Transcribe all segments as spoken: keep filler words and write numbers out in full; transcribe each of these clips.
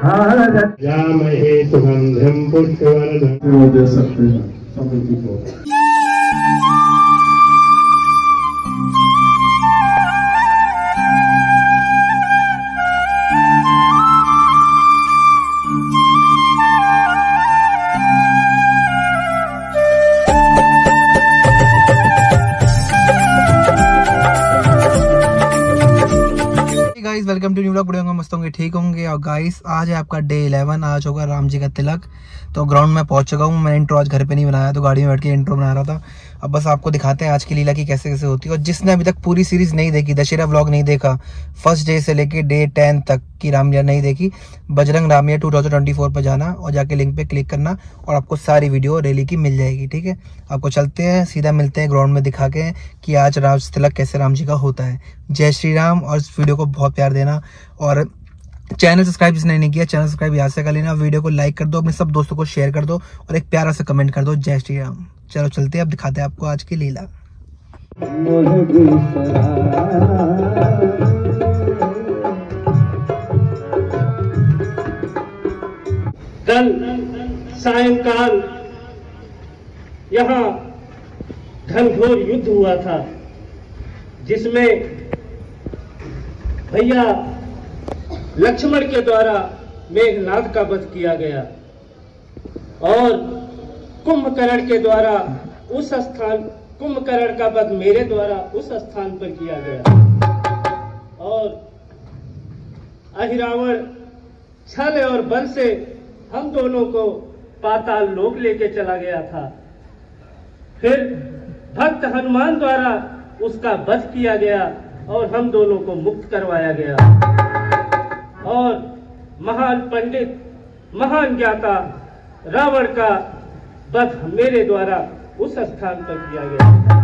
जामहे सुगंधिं पुष्पवर्धनम् दे सकते हैं समिति को। Guys welcome to new vlog. बढ़िया मस्त होंगे, ठीक होंगे। और गाइस आज है आपका डे इलेवन, आज होगा राम जी का तिलक। तो ग्राउंड में पहुंच चुका हूँ। मैं इंट्रो आज घर पे नहीं बनाया, तो गाड़ी में बैठ के इंट्रो बना रहा था। अब बस आपको दिखाते हैं आज की लीला की कैसे कैसे होती है। और जिसने अभी तक पूरी सीरीज नहीं देखी, दशहरा व्लॉग नहीं देखा, फर्स्ट डे से लेके डे टेन तक की रामलीला नहीं देखी, Bajrang Ramlila two thousand twenty four पर जाना और जाके लिंक पे क्लिक करना और आपको सारी वीडियो रैली की मिल जाएगी। ठीक है, आपको चलते हैं, सीधा मिलते हैं ग्राउंड में, दिखा के कि आज राम तिलक कैसे राम जी का होता है। जय श्री राम। और इस वीडियो को बहुत प्यार देना और चैनल सब्सक्राइब जिसने नहीं किया, चैनल सब्सक्राइब यहाँ से कर लेना। वीडियो को लाइक कर दो, अपने सब दोस्तों को शेयर कर दो और एक प्यारा सा कमेंट कर दो। जय श्री राम। चलो चलते हैं, अब दिखाते हैं आपको आज की लीला। कल सायंकाल यहाँ घनघोर युद्ध हुआ था, जिसमें भैया लक्ष्मण के द्वारा मेघनाद का वध किया गया और कुंभकर्ण के द्वारा उस स्थान कुंभकर्ण का वध मेरे द्वारा उस स्थान पर किया गया। और अहिरावण छल और बल से हम दोनों को पाताल लोक लेके चला गया था। फिर भक्त हनुमान द्वारा उसका वध किया गया और हम दोनों को मुक्त करवाया गया। और महान पंडित, महान ज्ञाता रावण का वध मेरे द्वारा उस स्थान पर किया गया।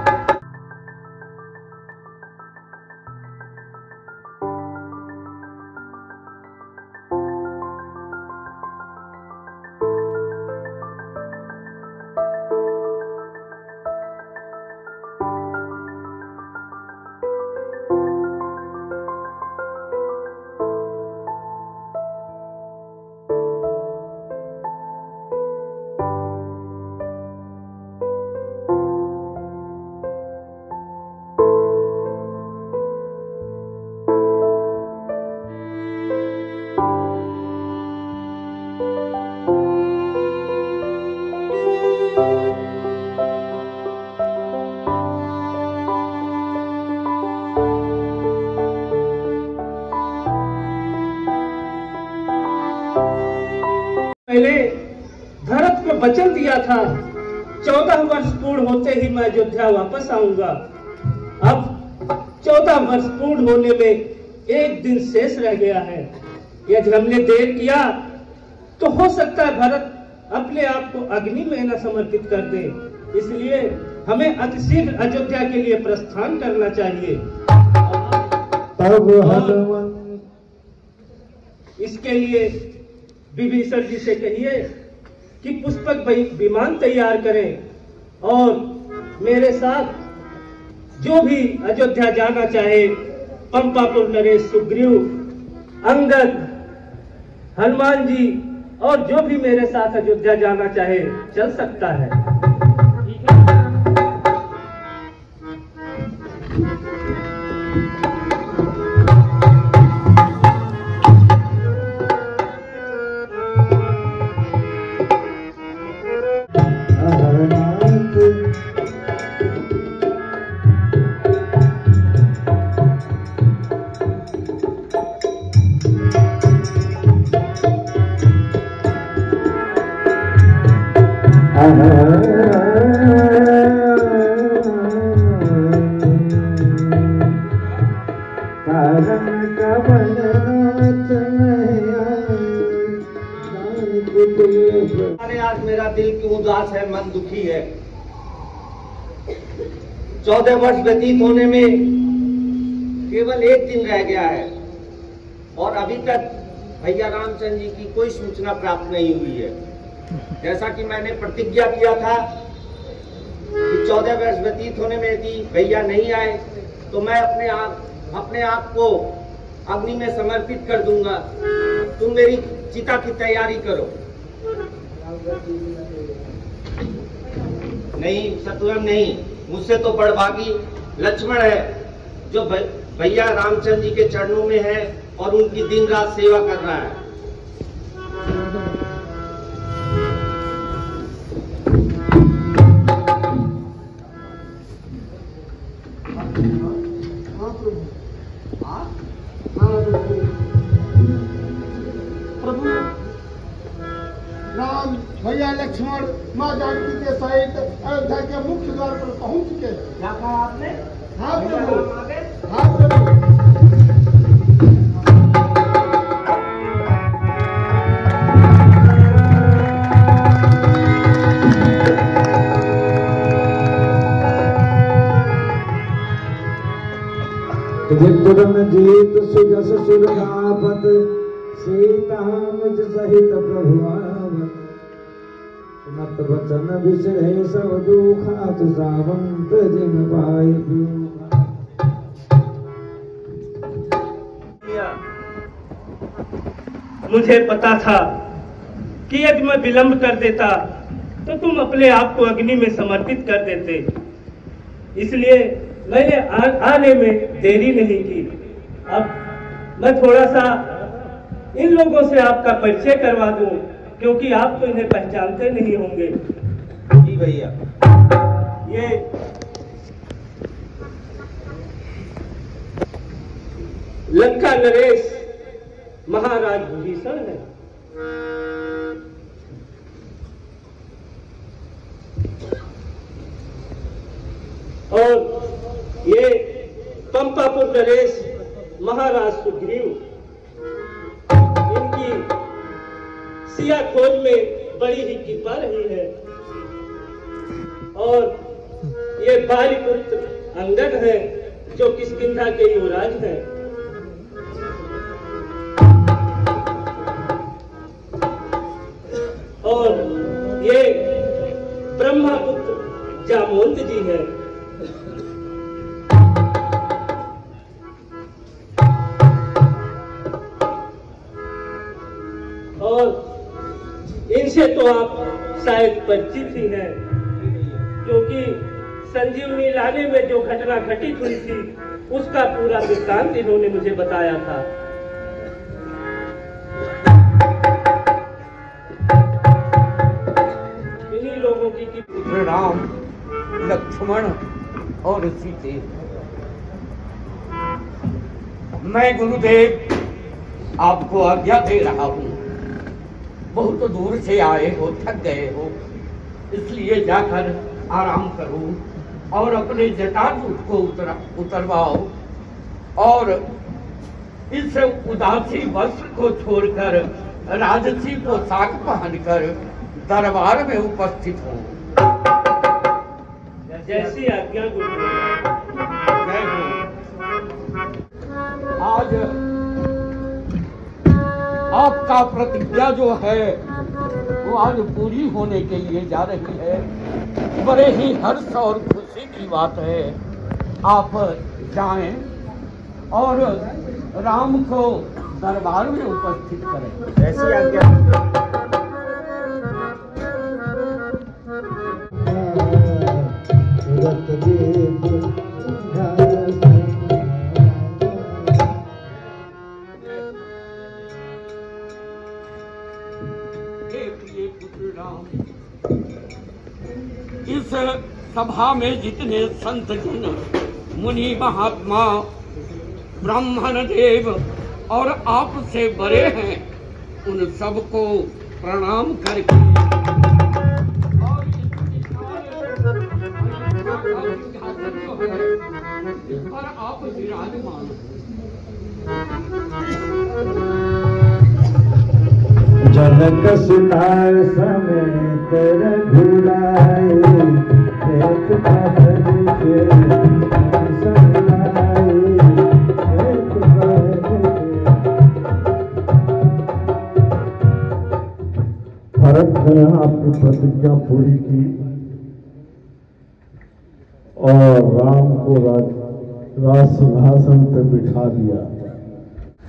पहले भरत को वचन दिया था, चौदह वर्ष पूर्ण होते ही मैं अयोध्या वापस आऊंगा। अब चौदह वर्ष पूर्ण होने में एक दिन शेष रह गया है। यदि हमने देर किया तो हो सकता है भरत अपने आप को अग्नि में न समर्पित कर दे। इसलिए हमें अतिशीघ्र अयोध्या के लिए प्रस्थान करना चाहिए। इसके लिए विभीषण जी से कहिए कि पुष्पक विमान तैयार करें और मेरे साथ जो भी अयोध्या जाना चाहे, पंपापुर नरेश, सुग्रीव, अंगद, हनुमान जी और जो भी मेरे साथ अयोध्या जाना चाहे चल सकता है। आज मेरा दिल की उदास है, मन दुखी है। चौदह वर्ष व्यतीत होने में केवल एक दिन रह गया है और अभी तक भैया रामचंद्र जी की कोई सूचना प्राप्त नहीं हुई है। जैसा कि मैंने प्रतिज्ञा किया था कि चौदह वर्ष व्यतीत होने में यदि भैया नहीं आए तो मैं अपने आप अपने आप को अग्नि में समर्पित कर दूंगा। तुम मेरी चिता की तैयारी करो। नहीं शत्रुघ्न नहीं, मुझसे तो बड़भागी लक्ष्मण है जो भैया रामचंद्र जी के चरणों में है और उनकी दिन रात सेवा कर रहा है। प्रभु राम भैया लक्ष्मण माँ जानकी के सहित अयोध्या के मुख्य द्वार पर पहुंच चुके हैं। क्या कहा आपने? हाँ प्रभु, हाँ प्रभु। तुरन जीत सुजस सुरगापत सीता मुझ सहित प्रभु आवत मत वचन विसरे सब दुखात सावंत जिन पाए मुझे पता था कि यदि मैं विलंब कर देता तो तुम अपने आप को अग्नि में समर्पित कर देते, इसलिए मैंने आ, आने में देरी नहीं की। अब मैं थोड़ा सा इन लोगों से आपका परिचय करवा दूं, क्योंकि आप तो इन्हें पहचानते नहीं होंगे। जी भैया। ये लंका नरेश महाराज विभीषण है। और ये पंपापुर नरेश महाराज सुग्रीव, इनकी सिया खोज में बड़ी ही कृपा रही है। और ये बालीपुत्र अंगद है जो किष्किंधा के युवराज हैं। और ये ब्रह्मापुत्र जामवंत जी हैं। और इनसे तो आप शायद परिचित ही हैं, क्योंकि संजीवनी लाने में जो घटना घटित हुई थी उसका पूरा वृत्तांत इन्होंने मुझे बताया था। इन्हीं लोगों की पुत्र राम लक्ष्मण और सीते। मैं गुरुदेव आपको आज्ञा दे रहा हूँ। बहुत दूर से आए हो, थक गए हो, इसलिए जाकर आराम करो और अपने जटाजूट को उतर उतरवाओ और इस उदासी वस्त्र को छोड़कर राजसी पोशाक पहनकर दरबार में उपस्थित हो। जैसी आज्ञा गुरुदेव। जय हो। आज आपका प्रतिज्ञा जो है वो आज पूरी होने के लिए जा रही है। बड़े ही हर्ष और खुशी की बात है। आप जाएं और राम को दरबार में उपस्थित करें। ऐसी आज्ञा। इस सभा में जितने संत जन, मुनि, महात्मा, ब्राह्मण देव और आपसे बड़े हैं, उन सबको प्रणाम करके और इस पर आप विराजमान जनक सुनार समेत रघुराई एक पहर के संगलाई एक पहर के। भरत ने अपनी प्रतिज्ञा पूरी की और राम को राज राज सिंहासन पर बिठा दिया।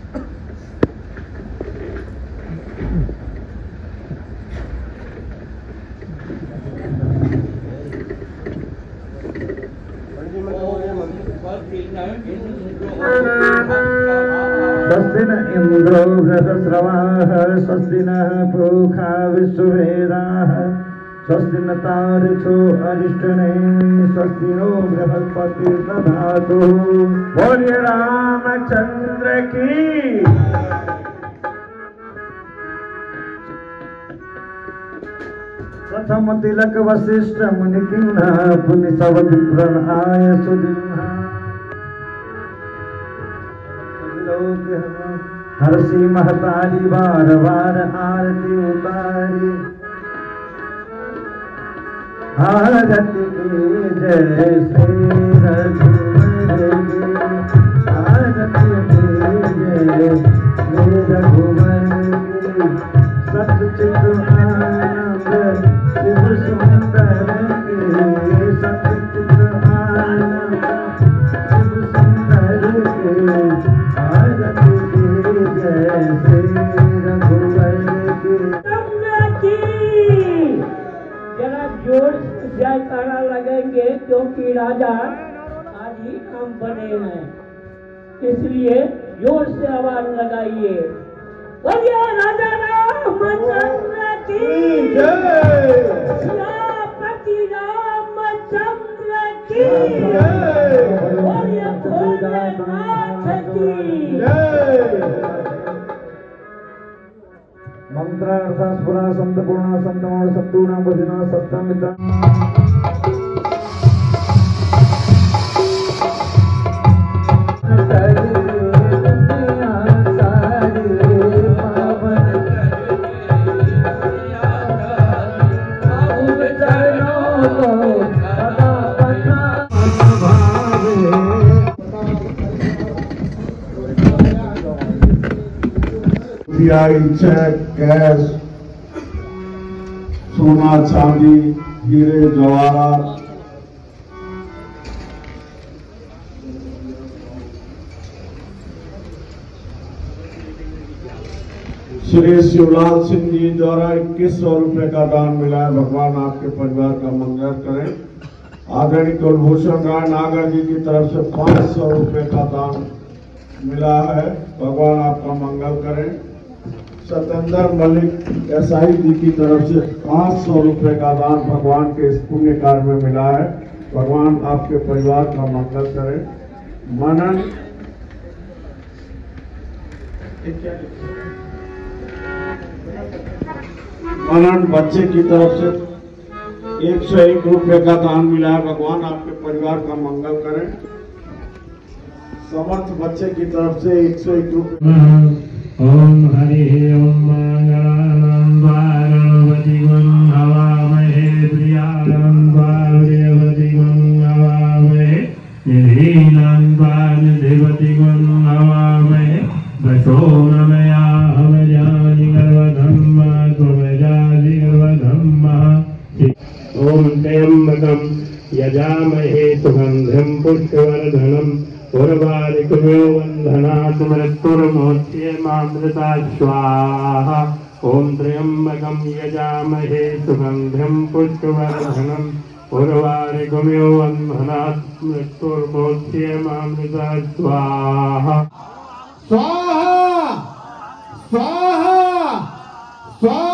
इंद्रो बृहस्रवाः स्वस्ति नः पूषा विश्ववेदाः स्वस्ति न तारिक्षो अरिष्टनेमि स्वस्ति नो बृहस्पति दधातु। बोलिए रामचंद्र की। प्रथम तिलक वशिष्ठ मुनि किन्हा पुनि सब विप्रण आय सुदिन्हा। हर्षि महतारी बार बार आरती उतारी आरती की जय श्री रघुवर की आरती की जय श्री रघुवर की सच्चित आनंद शिव सुंदर की सच्चित आनंद शिव सुंदर की आरती की जय श्री रघुवर की। जरा जोर से जयकारा लगेंगे क्योंकि राजा आज ही हम बने हैं, इसलिए जोर से आवाज लगाइए। बोलिए राजा रामचंद्र की जय, सियापति रामचंद्र की जय, बोलिए भोलेनाथ की जय। मंत्र अर्थात स्फुरा संत पूर्णा संतमोड़ सत्तूना बुधिना सत्तमिता। चेक कैश सोना चांदी हीरे जवाहरात श्री शिवलाल सिंह जी द्वारा इक्कीस सौ रुपए का दान मिला है। भगवान आपके परिवार का मंगल करें। आदरणीय कुलभूषण राय नागर जी की तरफ से पांच सौ रुपए का दान मिला है। भगवान आपका मंगल करें। सतेंद्र मलिक एसआई जी की तरफ से पांच सौ रुपए का दान भगवान के इस पुण्य कार्य में मिला है। भगवान आपके परिवार का मंगल करें। मनन मनन बच्चे की तरफ से एक सौ एक रुपए का दान मिला है। भगवान आपके परिवार का मंगल करें। समर्थ बच्चे की तरफ से एक सौ एक रुपए। ओम हरि ओम मंगलानां द्वारवति गुं हवामहे प्रियाणां द्वारवति गुं हवामहे निधीनां द्वारवति गुं हवामहे वशोमया हवजानि गर्वधम्मा त्वमजानि गर्वधम्मा। ओम त्र्यंबकं यजामहे सुगंधिं पुष्टिवर्धनम् उर्वारुकमेव वन्दनात् मृत्युर्मोच्येमामृता स्वाहा। ओम त्र्यंबकं यजामहे सुगंधिं पुष्टिवर्धनम् उर्वारुकमेव वन्दनात् मृत्युर्मोच्येमामृता स्वाहा। स्वाहा स्वाहा स्वाहा।